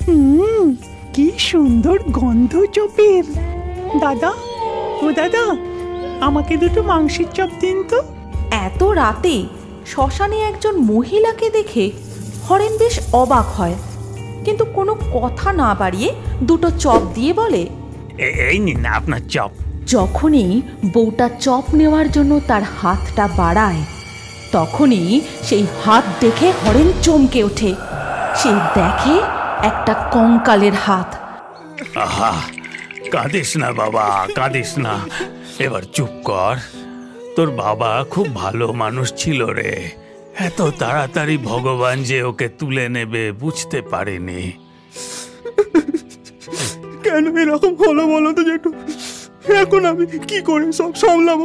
কি সুন্দর গন্ধ চপের। দাদা, ও দাদা, আমাকে দুটো মাংসের চপ দিন তো। এত রাতে শ্মশানে একজন মহিলাকে দেখে হরেন বেশ অবাক হয়, কিন্তু কোনো কথা না বাড়িয়ে দুটো চপ দিয়ে বলে, এই নিন আপনার চপ। যখনই বউটা চপ নেওয়ার জন্য তার হাতটা বাড়ায়, তখনই সেই হাত দেখে হরেন চমকে ওঠে। সে দেখে একটা কঙ্কালের হাত। আহা, কাঁদিস না বাবা, কাঁদিস না, এবার চুপ কর। তোর বাবা খুব ভালো মানুষ ছিল রে, এত তাড়াতাড়ি ভগবান যে ওকে তুলে নেবে বুঝতে পারেনি। কেন এরকম হলো বলো তো জেঠু? এখন আমি কি করে সব সামলাবো?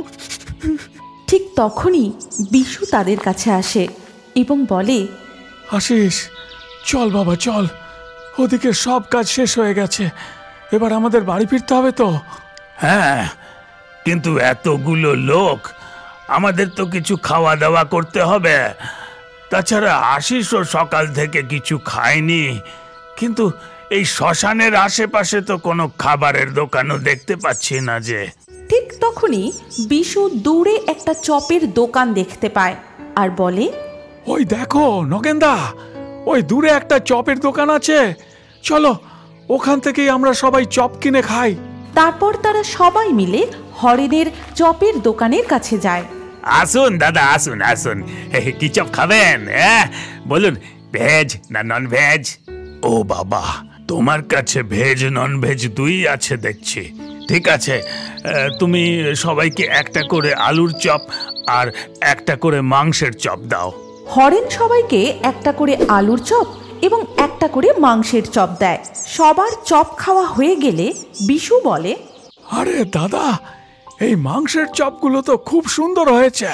ঠিক তখনই বিশু তাদের কাছে আসে এবং বলে, আশিস, চল বাবা চল, ওদিকে সব কাজ শেষ হয়ে গেছে, এবার আমাদের বাড়ি ফিরতে হবে তো। হ্যাঁ, কিন্তু এতগুলো লোক, আমাদের তো কিছু খাওয়া দাওয়া করতে হবে। তাছাড়া আশিসও সকাল থেকে কিছু খায়নি। কিন্তু এই শ্মশানের আশেপাশে তো কোনো খাবারের দোকানও দেখতে পাচ্ছি না যে। ঠিক তখনই বিশু দূরে একটা চপের দোকান দেখতে পায় আর বলে, ওই দেখো নগেনদা, ওই দূরে একটা চপের দোকান আছে, চলো ওখান থেকেই আমরা সবাই চপ কিনে খাই। তারপর তারা সবাই মিলে হরেনের চপের দোকানের কাছে যায়। আসুন দাদা, আসুন আসুন, কি চপ খাবেন? বলুন, ভেজ না নন ভেজ? ও বাবা, তোমার কাছে ভেজ নন ভেজ দুই আছে দেখছি। ঠিক আছে, তুমি সবাইকে একটা করে আলুর চপ আর একটা করে মাংসের চপ দাও। হরেন সবাইকে একটা করে আলুর চপ এবং একটা করে মাংসের চপ দেয়। সবার চপ খাওয়া হয়ে গেলে বিশু বলে, আরে দাদা, এই মাংসের চপগুলো তো খুব সুন্দর হয়েছে,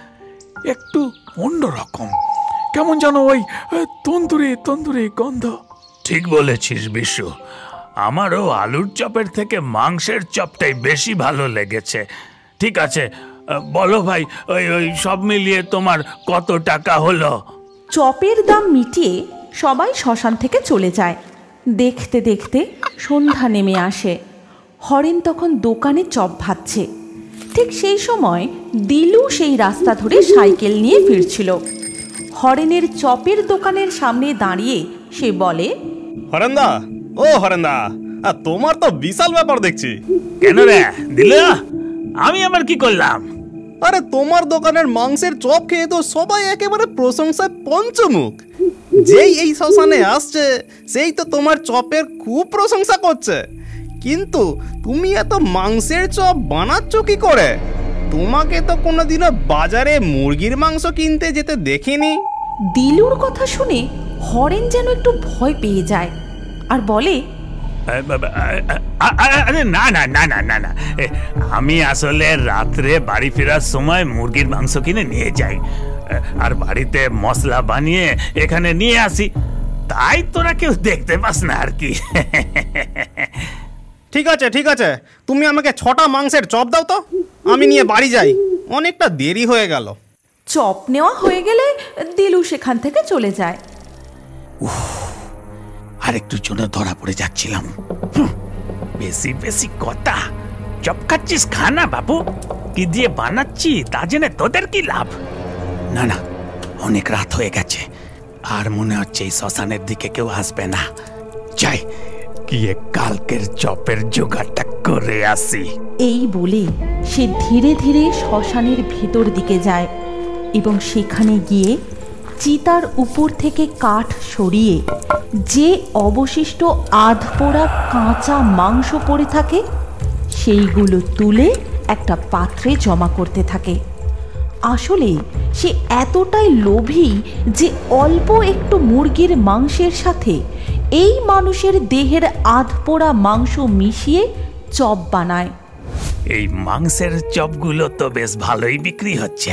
একটু অন্যরকম, কেমন যেন ওই তন্দুরি তন্দুরি গন্ধ। ঠিক বলেছিস বিশু, আমারও আলুর চপের থেকে মাংসের চপটাই বেশি ভালো লেগেছে। ঠিক আছে, বলো ভাই, ওই সব মিলিয়ে তোমার কত টাকা হলো? চপের দাম মিটিয়ে সবাই শ্মশান থেকে চলে যায়। দেখতে দেখতে সন্ধ্যা নেমে আসে। হরেন তখন দোকানে চপ ভাজছে। ঠিক সেই সময় দিলু সেই রাস্তা ধরে সাইকেল নিয়ে ফিরছিল। হরেনের চপের দোকানের সামনে দাঁড়িয়ে সে বলে, হরেন্দা, ও হরেন্দা, তোমার তো বিশাল ব্যাপার দেখছি। কেন রে দিলু, আমি আবার কি করলাম? আরে তোমার দোকানের মাংসের চপ খেয়ে তো সবাই একেবারে প্রশংসায় পঞ্চমুখ। যেই এই শ্মশানে আসছে সেই তো তোমার চপের খুব প্রশংসা করছে। কিন্তু তুমি এত মাংসের চপ বানাচ্ছ কি করে? তোমাকে তো কোনোদিনও বাজারে মুরগির মাংস কিনতে যেতে দেখিনি। দিলুর কথা শুনে হরেন যেন একটু ভয় পেয়ে যায় আর বলে, আরে না না না না না না, আমি আসলে রাত্রে বাড়ি ফেরার সময় মুরগির মাংস কিনে নিয়ে যাই আর বাড়িতে মশলা বানিয়ে এখানে নিয়ে আসি, তাই তোরা কেউ দেখতে পাস না আর কি। ঠিক আছে ঠিক আছে, তুমি আমাকে 6টা মাংসের চপ দাও তো, আমি নিয়ে বাড়ি যাই, অনেকটা দেরি হয়ে গেল। চপ নেওয়া হয়ে গেলে দিলু সেখান থেকে চলে যায়। আর একটু জন্য ধরা পড়ে যাচ্ছিলাম। বেশি বেশি কথা, চপ খাচ্ছিস খানা বাবু, কি দিয়ে বানাচ্ছি তা জেনে তোদের কি লাভ? না না, অনেক রাত হয়ে গেছে, আর মনে হচ্ছে এই শ্মশানের দিকে কেউ আসবে না। যাই গিয়ে কালকের চপের জোগাড়টা করে আসি। এই বলে সে ধীরে ধীরে শ্মশানের ভেতর দিকে যায় এবং সেখানে গিয়ে চিতার উপর থেকে কাঠ সরিয়ে যে অবশিষ্ট আধপোড়া কাঁচা মাংস পড়ে থাকে সেইগুলো তুলে একটা পাত্রে জমা করতে থাকে। আসলে সে এতটাই লোভী যে অল্প একটু মুরগির মাংসের সাথে এই মানুষের দেহের আধপোড়া মাংস মিশিয়ে চপ বানায়। এই মাংসের চপগুলো তো বেশ ভালোই বিক্রি হচ্ছে,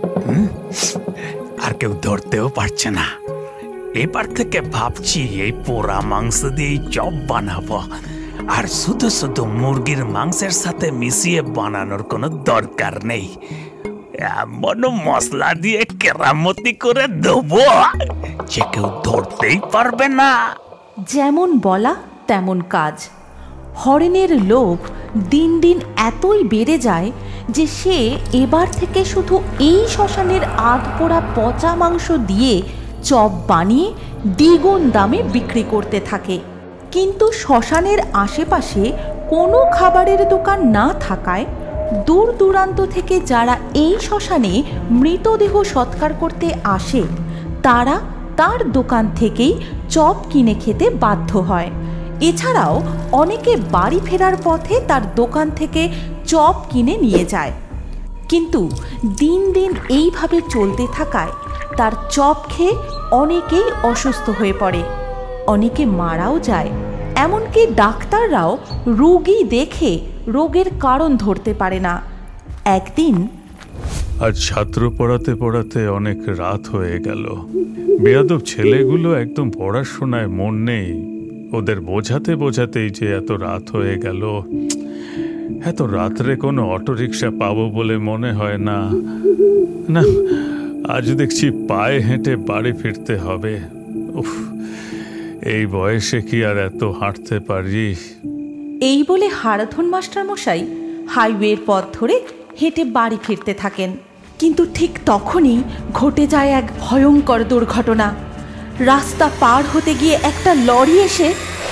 আর কেউ ধরতেও পারছে না। এবার থেকে ভাবছি এই পোড়া মাংস দিয়ে চপ বানাবো, আর শুধু শুধু মুরগির মাংসের সাথে মিশিয়ে বানানোর কোনো দরকার নেই। এমন মশলা দিয়ে কেরামতি করে দেবো যে কেউ ধরতেই পারবে না। যেমন বলা তেমন কাজ। হরেনের লোভ দিন দিন এতই বেড়ে যায় যে সে এবার থেকে শুধু এই শ্মশানের আধপোড়া পচা মাংস দিয়ে চপ বানিয়ে দ্বিগুণ দামে বিক্রি করতে থাকে। কিন্তু শ্মশানের আশেপাশে কোনো খাবারের দোকান না থাকায় দূর দূরান্ত থেকে যারা এই শ্মশানে মৃতদেহ সৎকার করতে আসে তারা তার দোকান থেকেই চপ কিনে খেতে বাধ্য হয়। এছাড়াও অনেকে বাড়ি ফেরার পথে তার দোকান থেকে চপ কিনে নিয়ে যায়। কিন্তু দিন দিন এইভাবে চলতে থাকায় তার চপ খেয়ে অনেকেই অসুস্থ হয়ে পড়ে, অনেকে মারাও যায়। এমনকি ডাক্তাররাও রোগী দেখে রোগের কারণ ধরতে পারে না। একদিন আজ ছাত্র পড়াতে পড়াতে অনেক রাত হয়ে গেল। বেয়াদব ছেলেগুলো একদম পড়াশোনায় মন নেই। ওদের বোঝাতে বোঝাতেই যে এত রাত হয়ে গেল। এত রাত্রে কোনো অটোরিকশা পাবো বলে মনে হয় না। না, আজ দেখছি পায়ে হেঁটে বাড়ি ফিরতে হবে। উফ, এই বয়সে কি আর এত হাঁটতে পারি? এই বলে হারাধন মাস্টার মশাই হাইওয়ের পথ ধরে হেঁটে বাড়ি ফিরতে থাকেন। কিন্তু ঠিক তখনই ঘটে যায় এক ভয়ঙ্কর দুর্ঘটনা। রাস্তা পার হতে গিয়ে একটা লরি এসে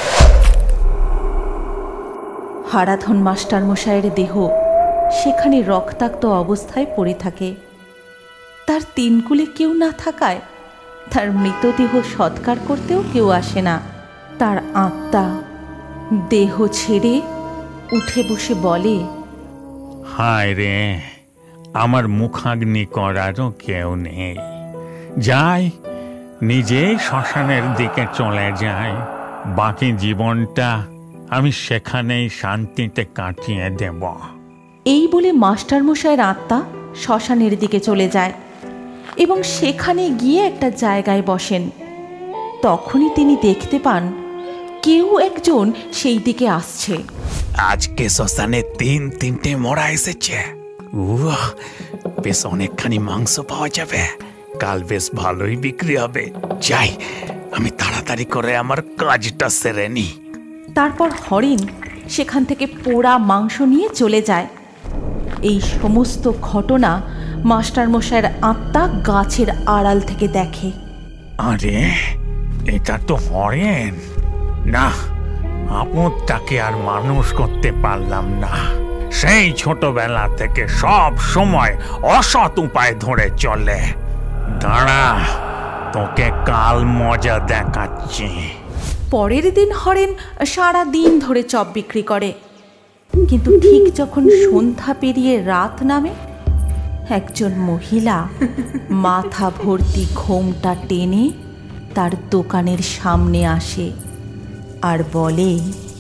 হারাধন মাস্টার মশাইয়ের দেহ সেখানে রক্তাক্ত অবস্থায় পড়ে থাকে। তার তিনকুলে কেউ না থাকায় তার মৃতদেহ সৎকার করতেও কেউ আসে না। তার আত্মা দেহ ছেড়ে উঠে বসে বলে, হায় রে, আমার মুখাগ্নি করারও কেউ নেই। যাই, নিজেই শ্মশানের দিকে চলে যাই। বাকি জীবনটা আমি সেখানেই শান্তিতে কাটিয়ে দেব। এই বলে মাস্টারমশাইয়ের আত্মা শ্মশানের দিকে চলে যায় এবং সেখানে গিয়ে একটা জায়গায় বসেন। তখনই তিনি দেখতে পান কেউ একজন সেই দিকে আসছে। আজকে শ্মশানে তিনটে মরা এসেছে। বেশ অনেকখানি মাংস পাওয়া যাবে, কাল বেশ ভালোই বিক্রি হবে। যাই, আমি তাড়াতাড়ি করে আমার কাজটা সেরে নি। তারপর হরিণ সেখান থেকে পোড়া মাংস নিয়ে চলে যায়। এই সমস্ত ঘটনা মাস্টারমশাইয়ের আত্মা গাছের আড়াল থেকে দেখে। আরে, এটা তো হরেন না। আপদটাকে আর মানুষ করতে পারলাম না। সেই ছোটবেলা থেকে সব সময় অসৎ উপায় ধরে চলে। দাঁড়া, তোকে কাল মজা দেখাচ্ছি। পরের দিন হরেন সারা দিন ধরে চপ বিক্রি করে। কিন্তু ঠিক যখন সন্ধ্যা পেরিয়ে রাত নামে, একজন মহিলা মাথা ভর্তি ঘোমটা টেনে তার দোকানের সামনে আসে আর বলে,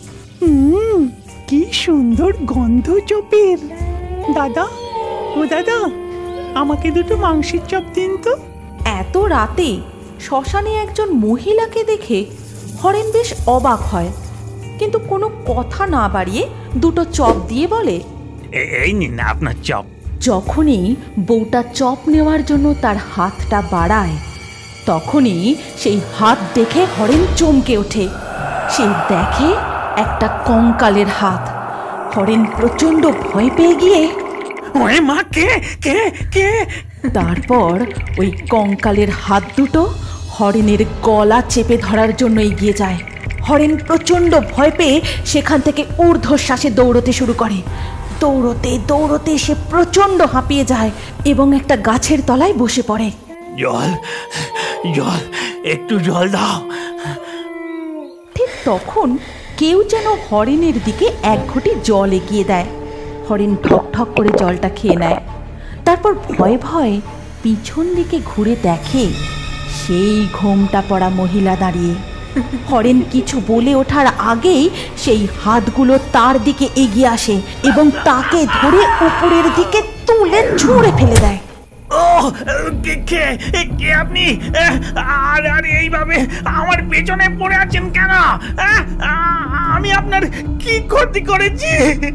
কি সুন্দর গন্ধ চপের। দাদা, ও দাদা, আমাকে দুটো মাংসের চপ দিন তো। এত রাতে শ্মশানে একজন মহিলাকে দেখে হরেন বেশ অবাক হয়, কিন্তু কোনো কথা না বাড়িয়ে দুটো চপ দিয়ে বলে, এই নিন আপনার চপ। যখনই বউটা চপ নেওয়ার জন্য তার হাতটা বাড়ায়, তখনই সেই হাত দেখে হরেন চমকে ওঠে। সে দেখে একটা কঙ্কালের হাত। হরেন প্রচণ্ড ভয় পেয়ে গিয়ে, ওরে মা, কে কে কে? তারপর ওই কঙ্কালের হাত দুটো হরেনের গলা চেপে ধরার জন্য এগিয়ে যায়। হরেন প্রচণ্ড ভয় পেয়ে সেখান থেকে ঊর্ধ্বশ্বাসে দৌড়তে শুরু করে। দৌড়তে দৌড়তে সে প্রচণ্ড হাঁপিয়ে যায় এবং একটা গাছের তলায় বসে পড়ে। জল, জল, একটু জল দাও। ঠিক তখন কেউ যেন হরেনের দিকে এক ঘটি জল এগিয়ে দেয়। হরেন ঠক ঠক করে জলটা খেয়ে নেয়। তারপর ভয়ে ভয়ে পিছন দিকে ঘুরে দেখে সেই ঘোমটা পড়া মহিলা দাঁড়িয়ে। হরেন কিছু বলে ওঠার আগেই সেই হাতগুলো তার দিকে এগিয়ে আসে এবং তাকে ধরে উপরের দিকে তুলে ছুঁড়ে ফেলে দেয়। ও, কে কে আপনি? আর এইভাবে আমার পেছনে পড়ে আছেন কেন? আমি আপনার কি ক্ষতি করেছি?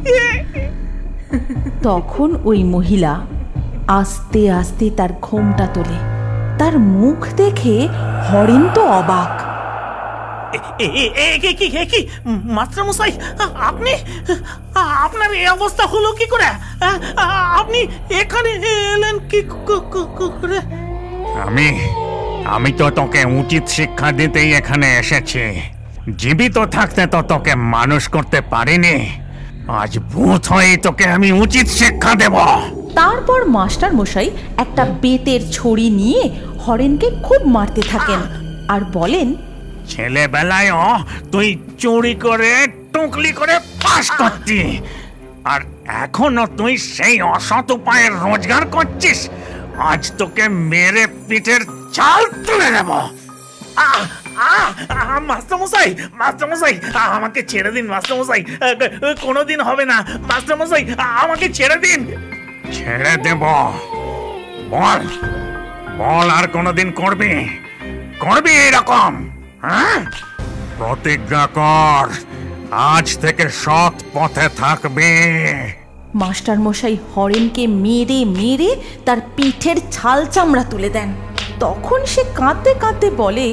তখন ওই মহিলা আস্তে আস্তে তার ঘোমটা তোলে। তার মুখ দেখে হরেন তো অবাক। কি মাস্টার মশাই, আপনি, আপনার এই অবস্থা হলো কি করে? আপনি এখানে এলেন কি করে? আমি তো তোকে উচিত শিক্ষা দিতেই এখানে এসেছি। জীবিত থাকতে তো তোকে মানুষ করতে পারিনি, আজ ভূত হয়ে তোকে আমি উচিত শিক্ষা দেব। তারপর মাস্টার মশাই একটা বেতের ছড়ি নিয়ে হরেনকে খুব মারতে থাকেন আর বলেন, ছেলেবেলায় তুই চুরি করে টুকলি করে পাস করতি, আর এখনো তুই সেই অসৎ উপায়ে রোজগার করছিস। আজ তোকে মেরে পিঠের চাল তুলে দেব। মাস্টারমশাই, আমাকে ছেড়ে দিন মাস্টারমশাই, কোনোদিন হবে না মাস্টারমশাই, আমাকে ছেড়ে দিন। ছেড়ে দেব? বল আর কোনোদিন করবি এরকম? হ্যাঁ, প্রতিজ্ঞা কর, আজ থেকে সৎ পথে থাকবি। মাস্টার মশাই হরেনকে মেরে মেরে তার পিঠের ছাল চামড়া তুলে দেন। তখন সে কাঁদতে কাঁদতে বলে,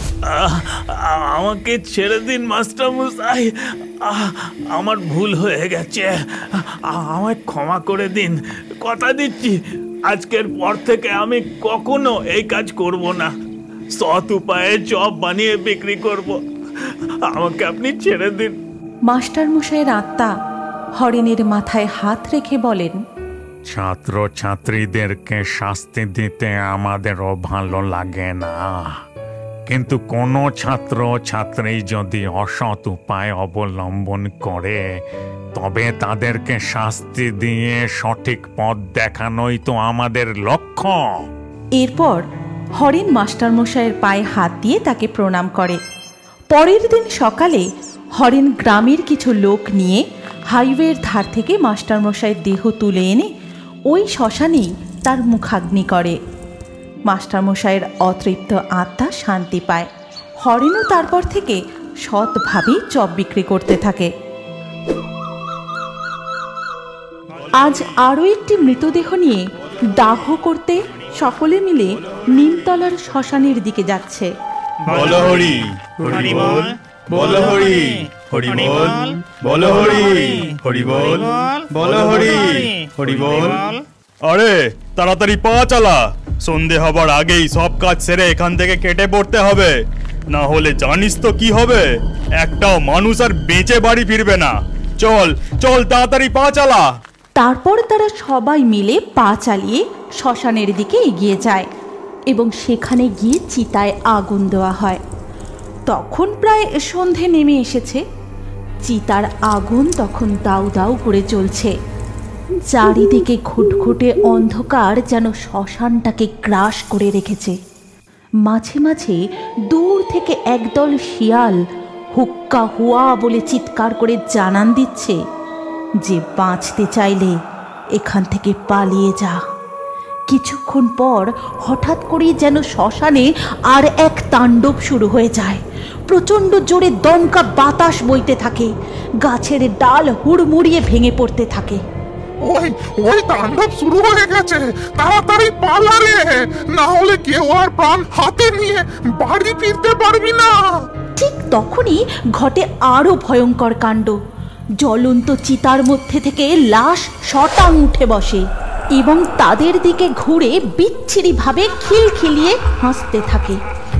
আমাকে ছেড়ে দিন মাস্টারমশাই, আমার ভুল হয়ে গেছে, আমায় ক্ষমা করে দিন। কথা দিচ্ছি আজকের পর থেকে আমি কখনো এই কাজ করব না, সৎ উপায়ে চপ বানিয়ে বিক্রি করব। আমাকে আপনি ছেড়ে দিন। মাস্টার মশাইয়ের আত্মা হরেনের মাথায় হাত রেখে বলেন, ছাত্র ছাত্রীদেরকে শাস্তি দিতে আমাদেরও ভালো লাগে না, কিন্তু কোনো ছাত্র ছাত্রী যদি অসৎ উপায় অবলম্বন করে তবে তাদেরকে শাস্তি দিয়ে সঠিক পথ দেখানোই তো আমাদের লক্ষ্য। এরপর হরেন মাস্টার মশাইয়ের পায়ে হাত দিয়ে তাকে প্রণাম করে। পরের দিন সকালে হরেন গ্রামের কিছু লোক নিয়ে হাইওয়ের ধার থেকে মাস্টার মশাইয়ের দেহ তুলে এনে ওই শ্মশানেই তার মুখাগ্নি করে। মাস্টার মশাইয়ের অতৃপ্ত আত্মা শান্তি পায়। হরেনও তারপর থেকে সৎভাবেই চপ বিক্রি করতে থাকে। আজ আরও একটি মৃতদেহ নিয়ে দাহ করতে সকলে মিলে নিমতলার শ্মশানের দিকে যাচ্ছে। বলো হরি, হরি বল, বলো হরি, হরি বল, বলো হরি, হরি বল, বলো হরি, হরি বল। আরে তাড়াতাড়ি পা চালা, সন্ধে হবার আগেই সব কাজ সেরে এখান থেকে কেটে পড়তে হবে, না হলে জানিস তো কি হবে, একটাও মানুষ আর বেঁচে বাড়ি ফিরবে না। চল চল তাড়াতাড়ি পা চালা। তারপর তারা সবাই মিলে পা চালিয়ে শ্মশানের দিকে এগিয়ে যায় এবং সেখানে গিয়ে চিতায় আগুন দেওয়া হয়। তখন প্রায় সন্ধে নেমে এসেছে। চিতার আগুন তখন দাউ দাউ করে জ্বলছে। চারিদিকে ঘুটঘুটে অন্ধকার যেন শ্মশানটাকে গ্রাস করে রেখেছে। মাঝে মাঝে দূর থেকে একদল শিয়াল হুক্কা হুয়া বলে চিৎকার করে জানান দিচ্ছে যে বাঁচতে চাইলে এখান থেকে পালিয়ে যা। কিছুক্ষণ পর হঠাৎ করেই যেন শ্মশানে আর এক তাণ্ডব শুরু হয়ে যায়। প্রচণ্ড জোরে দমকা বাতাস বইতে থাকে, গাছের ডাল হুড়মুড়িয়ে ভেঙে পড়তে থাকে। ওই তাণ্ডব শুরু হয়ে গেছে, তাড়াতাড়ি পালা রে, না হলে কেউ আর প্রাণ হাতে নিয়ে বাড়ি ফিরতে পারবি না। ঠিক তখনই ঘটে আরো ভয়ঙ্কর কাণ্ড। জ্বলন্ত চিতার মধ্যে থেকে লাশ শটাং উঠে বসে এবং তাদের দিকে ঘুরে বিচ্ছিরিভাবে খিলখিলিয়ে হাসতে থাকে।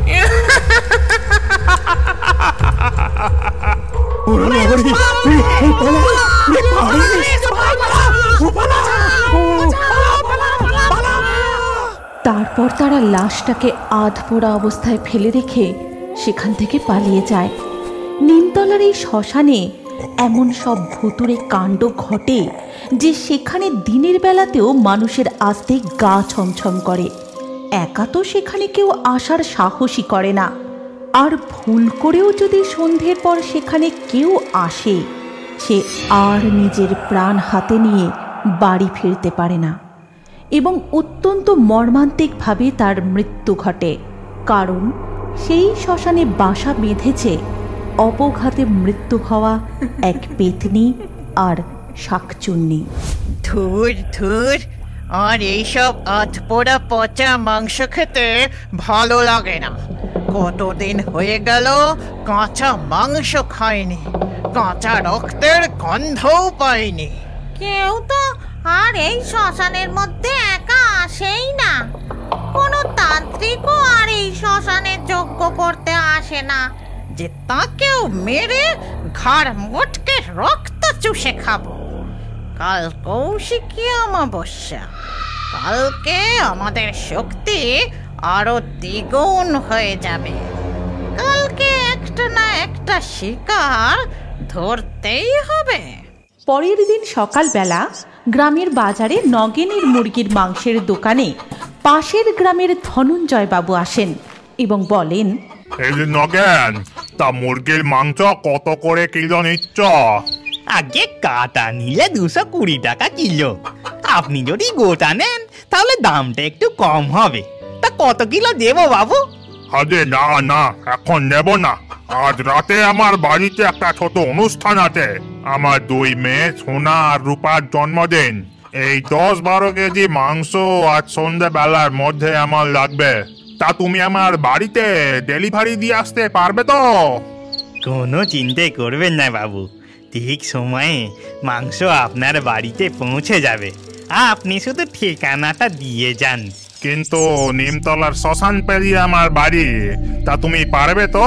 তারপর তারা লাশটাকে আধপোড়া অবস্থায় ফেলে রেখে সেখান থেকে পালিয়ে যায়। নিমতলার এই শ্মশানে এমন সব ভুতুড়ে কাণ্ড ঘটে যে সেখানে দিনের বেলাতেও মানুষের আসতে গা ছমছম করে। একা তো সেখানে কেউ আসার সাহসই করে না, আর ভুল করেও যদি সন্ধ্যের পর সেখানে কেউ আসে সে আর নিজের প্রাণ হাতে নিয়ে বাড়ি ফিরতে পারে না এবং অত্যন্ত মর্মান্তিকভাবে তার মৃত্যু ঘটে। কারণ সেই শ্মশানে বাসা বেঁধেছে অপঘাতে মৃত্যু হওয়া এক পেতনি আর শাকচুন্নি। ধুর ধুর, আর এইসব আধপোড়া পচা মাংস খেতে ভালো লাগে না। কতদিন হয়ে গেল কাঁচা মাংস খাইনি, কাঁচা রক্তের গন্ধও পাইনি। কেউ তো আর এই শ্মশানের মধ্যে একা আসেই না। কোনো তান্ত্রিকও আর এই শ্মশানে যজ্ঞ করতে আসে না যে তাকেও মেরে ঘাড় মোটকে রক্ত চুষে খাবো। কাল কৌশিকী অমাবস্যা, কালকে আমাদের শক্তি আরো দ্বিগুণ হয়ে যাবে। কালকে একটা না একটা শিকার ধরতেই হবে। পরের দিন সকালবেলা গ্রামের বাজারে নগেনের মুরগির মাংসের দোকানে পাশের গ্রামের ধনঞ্জয় বাবু আসেন এবং বলেন, এই যে নগেন, তা মুরগির মাংস কত করে কিলো নিচ্ছ? আগে কাটা নিলে 220 টাকা কিলো। আপনি যদি গোটা নেন তাহলে দামটা একটু কম হবে। তা কত কিলো দেবো বাবু? আরে না না, এখন নেব না। আজ রাতে আমার বাড়িতে একটা ছোট অনুষ্ঠান আছে। আমার 2 মেয়ে সোনা আর রূপার জন্মদিন। এই 10-12 কেজি মাংস আজ সন্ধ্যাবেলার মধ্যে আমার লাগবে। তা তুমি আমার বাড়িতে ডেলিভারি দিয়ে আসতে পারবে তো? কোনো চিন্তা করবেন না বাবু, ঠিক সময়ে মাংস আপনার বাড়িতে পৌঁছে যাবে। আপনি শুধু ঠিকানাটা দিয়ে যান। কিন্তু নিমতলার শ্মশান পেরিয়ে আমার বাড়ি, তা তুমি পারবে তো?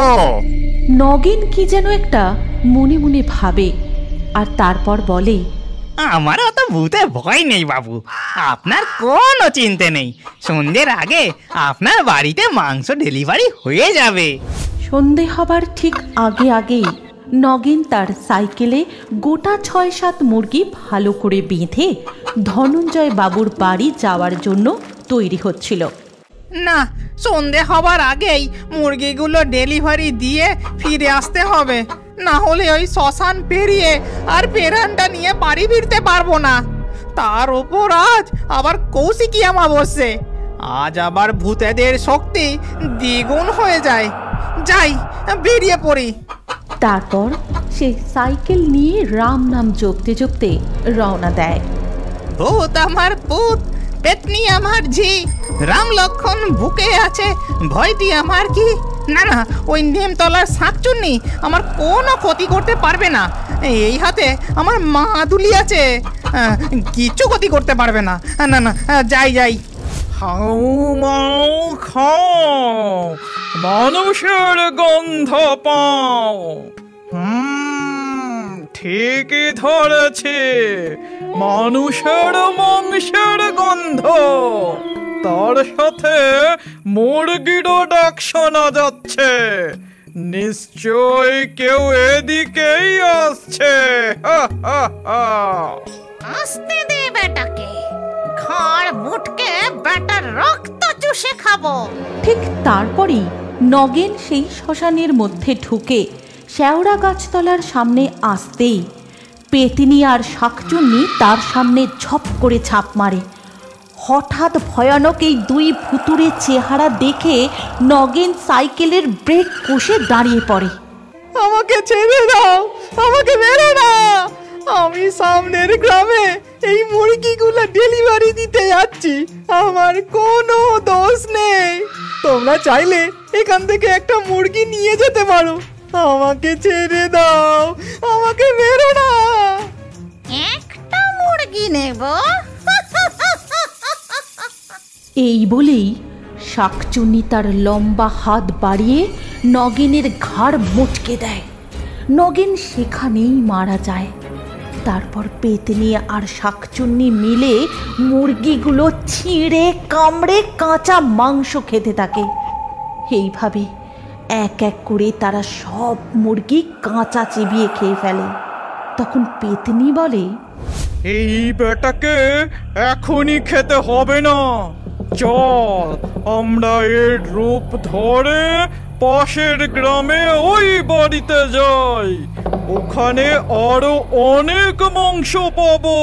নগেন কি যেন একটা মনে মনে ভাবে আর তারপর বলে, আমার অত ভূতে ভয় নেই বাবু, আপনার কোনো চিন্তা নেই। সন্ধ্যের আগে আপনার বাড়িতে মাংস ডেলিভারি হয়ে যাবে। সন্ধে হবার ঠিক আগে আগেই নগেন তার সাইকেলে গোটা 6-7 মুরগি ভালো করে বেঁধে ধনঞ্জয় বাবুর বাড়ি যাওয়ার জন্য তৈরি হচ্ছিল। না, সন্ধে হবার আগেই মুরগিগুলো ডেলিভারি দিয়ে ফিরে আসতে হবে, না হলে ওই শ্মশান পেরিয়ে আর পেরানটা নিয়ে বাড়ি ফিরতে পারবো না। তার ওপর আজ আবার কৌশিকী অমাবস্যা, আজ আবার ভূতেদের শক্তি দ্বিগুণ হয়ে যায়। যাই, বেরিয়ে পড়ি। তারপর সে সাইকেল নিয়ে রাম নাম জপতে জপতে রওনা দেয়। ভূত আমার পুত, পেতনি আমার ঝি, রাম লক্ষণ বুকে আছে, ভয়টি আমার কি? না না, ওই নিমতলার শাকচুন্নি আমার কোনো ক্ষতি করতে পারবে না। এই হাতে আমার মা দুলি আছে, কিচ্ছু ক্ষতি করতে পারবে না। না না, যাই যাই। হাউ মাউ খাও, মানুষের গন্ধ পাও। ঠিকই ধরেছে, মানুষের মাংসের গন্ধ, তার সাথে মুরগিরও ডাক শোনা যাচ্ছে। নিশ্চয় কেউ এদিকেই আসছে। আসতে দে বেটাকে, ঘাড় মুটকে বেটার রক্ত চুষে খাবো। ঠিক তারপরেই নগেন সেই শ্মশানের মধ্যে ঢুকে শেওড়া গাছতলার সামনে আসতেই পেতনি আর শাকচুন্নি তার সামনে ঝপ করে ছাপ মারে। হঠাৎ ভয়ানক এই 2 ভুতুড়ে চেহারা দেখে নগেন সাইকেলের ব্রেক কষে দাঁড়িয়ে পড়ে। আমাকে ছেড়ে দাও, আমাকে মেরো না। আমি সামনের গ্রামে এই মুরগিগুলো ডেলিভারি দিতে যাচ্ছি, আমার কোনো দোষ নেই। তোমরা চাইলে এখান থেকে একটা মুরগি নিয়ে যেতে পারো। আমাকে ছেড়ে দাও, আমাকে মেরো না। একটা মুরগি নেব? এই বলেই শাকচুন্নি তার লম্বা হাত বাড়িয়ে নগেনের ঘাড় মোটকে দেয়। নগেন সেখানেই মারা যায়। তারপর পেতনি আর শাকচুন্নি মিলে মুরগিগুলো ছিঁড়ে কামড়ে কাঁচা মাংস খেতে থাকে। এইভাবে এক এক করে তারা সব মুরগি কাঁচা চিবিয়ে খেয়ে ফেলে। তখন পেতনি বলে, এই বেটাকে এখনই খেতে হবে না, চল আমরা এর রূপ ধরে পাশের গ্রামে ওই বাড়িতে যাই, ওখানে আরো অনেক মাংস পাবো।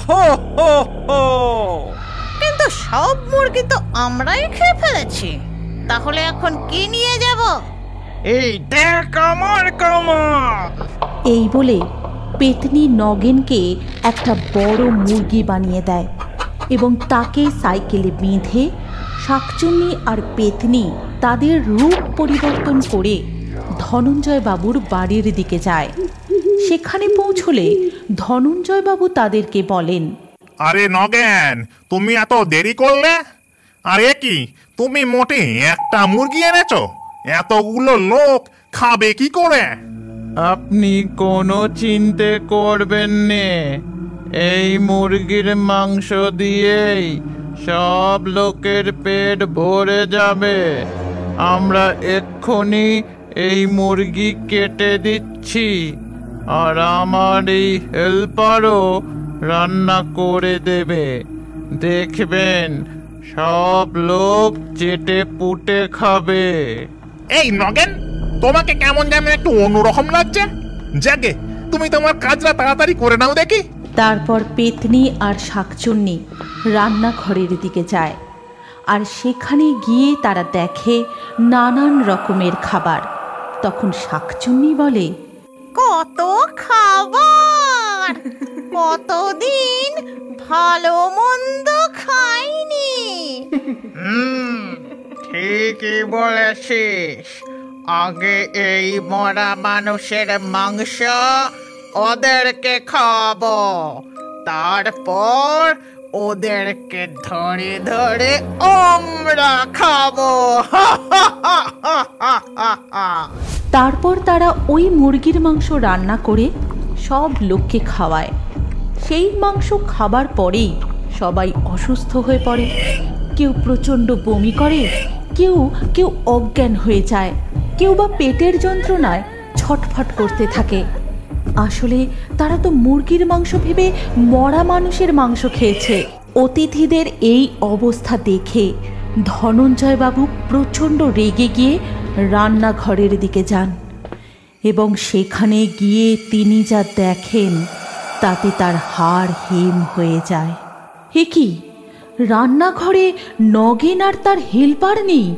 কিন্তু সব মুরগি তো আমরাই খেয়ে ফেলেছি, তাহলে এখন কি নিয়ে যাব? এই দেখ আমার কামাল। এই বলে পেতনি নগেনকে একটা বড় মুরগি বানিয়ে দেয় এবং তাকে সাইকেলে বেঁধে শাকচুন্নি আর পেতনি তাদের রূপ পরিবর্তন করে ধনঞ্জয় বাবুর বাড়ির দিকে যায়। সেখানে পৌঁছলে ধনঞ্জয় বাবু তাদেরকে বলেন, আরে নগেন, তুমি এত দেরি করলে? আরে কি, তুমি মোটে একটা মুরগি এনেছো? এতগুলো লোক খাবে কি করে? আপনি কোনো চিন্তা করবেন না, এই মুরগির মাংস দিয়েই সব লোকের পেট ভরে যাবে। আমরা এক্ষুনি এই মুরগি কেটে দিচ্ছি, আর আমার এই হেল্পারও রান্না করে দেবে। দেখবেন সব লোক চেটে পুটে খাবে। এই নগেন, তোমাকে কেমন যেন একটু অন্যরকম লাগছে। যাকে তুমি তোমার কাজটা তাড়াতাড়ি করে নাও দেখি। তারপর পেতনি আর শাকচুন্নি রান্নাঘরের দিকে যায়, আর সেখানে গিয়ে তারা দেখে নানান রকমের খাবার। তখন শাকচুন্নি বলে, কত খাবার, কতদিন ভালো মন্দ খাইনি। ঠিকই বলেছিস, আগে এই মরা মানুষের মাংস ওদেরকে খাওয়াবো, তারপর ওদেরকে ধরে ধরে আমরা খাবো। তারপর তারা ওই মুরগির মাংস রান্না করে সব লোককে খাওয়ায়। সেই মাংস খাবার পরেই সবাই অসুস্থ হয়ে পড়ে। কেউ প্রচণ্ড বমি করে, কেউ কেউ অজ্ঞান হয়ে যায়, কেউ বা পেটের যন্ত্রণায় ছটফট করতে থাকে। আসলে তারা তো মুরগির মাংস ভেবে মরা মানুষের মাংস খেয়েছে। অতিথিদের এই অবস্থা দেখে ধনঞ্জয়বাবু প্রচণ্ড রেগে গিয়ে রান্নাঘরের দিকে যান, এবং সেখানে গিয়ে তিনি যা দেখেন তাতে তার হাড় হিম হয়ে যায়। হে কি, রান্নাঘরে নগেন আর তার হেল্পার নেই,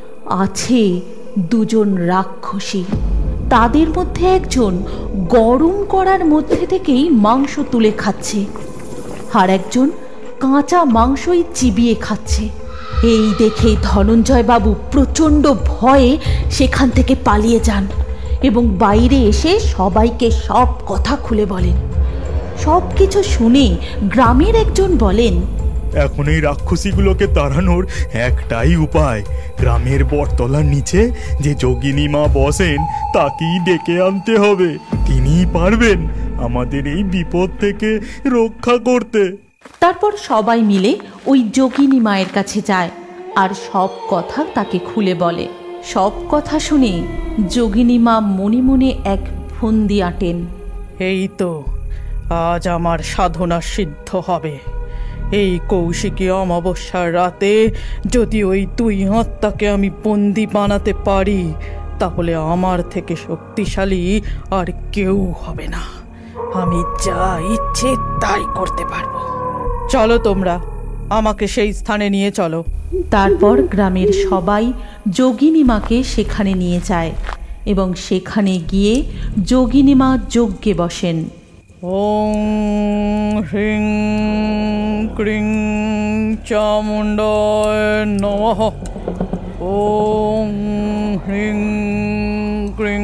আছে দুজন রাক্ষসী। তাদের মধ্যে একজন গরম করার মধ্যে থেকেই মাংস তুলে খাচ্ছে, আর একজন কাঁচা মাংসই চিবিয়ে খাচ্ছে। এই দেখে ধনঞ্জয়বাবু প্রচণ্ড ভয়ে সেখান থেকে পালিয়ে যান এবং বাইরে এসে সবাইকে সব কথা খুলে বলেন। সব কিছু শুনে গ্রামের একজন বলেন, এখন এই রাক্ষসীগুলোকে তাড়ানোর একটাই উপায়, গ্রামের বটতলার নিচে যে যোগিনী মা বসেন তাকেই ডেকে আনতে হবে। তিনিই পারবেন আমাদের এই বিপদ থেকে রক্ষা করতে। তারপর সবাই মিলে ওই যোগিনী মায়ের কাছে যায় আর সব কথা তাকে খুলে বলে। সব কথা শুনে যোগিনী মা মনে মনে এক ফন্দি আঁটেন। এই তো আজ আমার সাধনা সিদ্ধ হবে। এই কৌশিকী অমাবস্যার রাতে যদি ওই দুই আত্মাকে আমি বন্দি বানাতে পারি, তাহলে আমার থেকে শক্তিশালী আর কেউ হবে না। আমি যা ইচ্ছে তাই করতে পারবো। চলো তোমরা, আমাকে সেই স্থানে নিয়ে চলো। তারপর গ্রামের সবাই যোগিনী মাকে সেখানে নিয়ে যায় এবং সেখানে গিয়ে যোগিনী মা যজ্ঞে বসেন। ওং হ্রিং ক্রিং চামুণ্ডায় নমঃ। ওং হ্রিং ক্রিং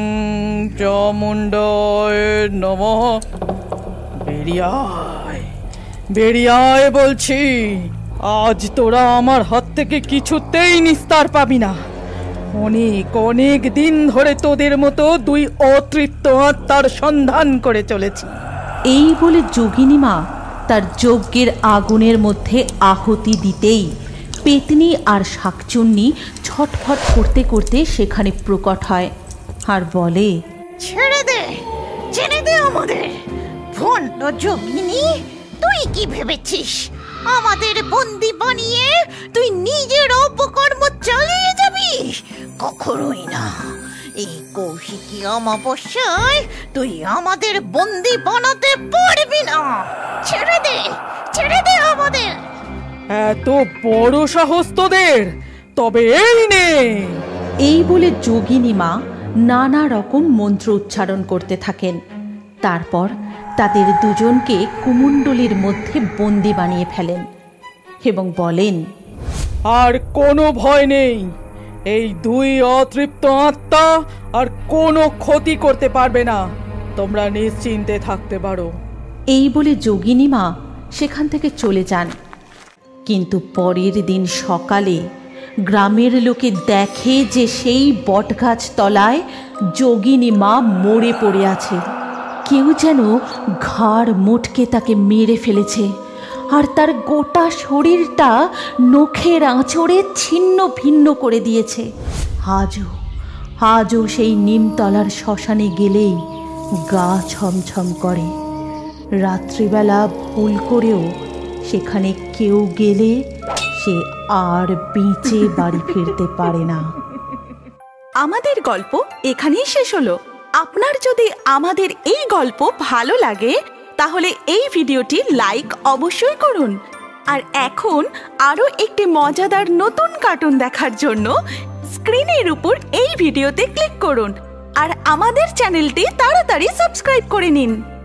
চামুণ্ডায় নমঃ। বেরিয়ে আয়, বেরিয়ে আয় বলছি। আজ তোরা আমার হাত থেকে কিছুতেই নিস্তার পাবি না। অনেক অনেক দিন ধরে তোদের মতো দুই অতৃপ্ত আত্মার সন্ধান করে চলেছি। এই বলে যোগিনী মা তার যজ্ঞের আগুনের মধ্যে আহুতি দিতেই পেতনি আর শাকচুন্নি ছটফট করতে করতে সেখানে প্রকট হয় আর বলে, ছেড়ে দে, ছেড়ে দে আমাদের। ভণ্ড যোগিনী, তুই কি ভেবেছিস আমাদের বন্দি বানিয়ে তুই নিজের অপকর্ম চালিয়ে যাবি? কখনোই না। এই কৌশিকী অমাবস্যায় তুই আমাদের বন্দি বানাতে পারবি না। ছেড়ে দে, ছেড়ে দে আমাদের। এত বড় সাহস তোদের? তবে এই নে। এই বলে যোগিনী মা নানা রকম মন্ত্র উচ্চারণ করতে থাকেন। তারপর তাদের দুজনকে কুমণ্ডলীর মধ্যে বন্দি বানিয়ে ফেলেন এবং বলেন, আর কোনো ভয় নেই। এই দুই অতৃপ্ত আত্মা আর কোনো ক্ষতি করতে পারবে না। তোমরা নিশ্চিন্তে থাকতে পারো। এই বলে যোগিনী মা সেখান থেকে চলে যান। কিন্তু পরের দিন সকালে গ্রামের লোকে দেখে যে সেই বটগাছ তলায় যোগিনী মা মরে পড়ে আছে। কেউ যেন ঘাড় মোটকে তাকে মেরে ফেলেছে, আর তার গোটা শরীরটা নখের আঁচড়ে ছিন্ন ভিন্ন করে দিয়েছে। আজও সেই নিমতলার শ্মশানে গেলেই গা ছমছম করে। রাত্রিবেলা ভুল করেও সেখানে কেউ গেলে সে আর বেঁচে বাড়ি ফিরতে পারে না। আমাদের গল্প এখানেই শেষ হলো। আপনার যদি আমাদের এই গল্প ভালো লাগে তাহলে এই ভিডিওটি লাইক অবশ্যই করুন। আর এখন আরও একটি মজাদার নতুন কার্টুন দেখার জন্য স্ক্রিনের উপর এই ভিডিওতে ক্লিক করুন আর আমাদের চ্যানেলটি তাড়াতাড়ি সাবস্ক্রাইব করে নিন।